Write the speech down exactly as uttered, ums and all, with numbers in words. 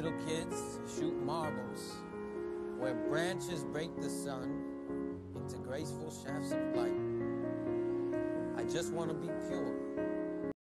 little kids shoot marbles where branches break the sun into graceful shafts of light. I just want to be pure,